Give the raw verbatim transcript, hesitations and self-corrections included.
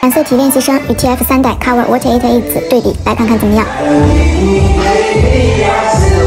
蓝色题练习生与 T F 三代 cover What It Is 对比，来看看怎么样。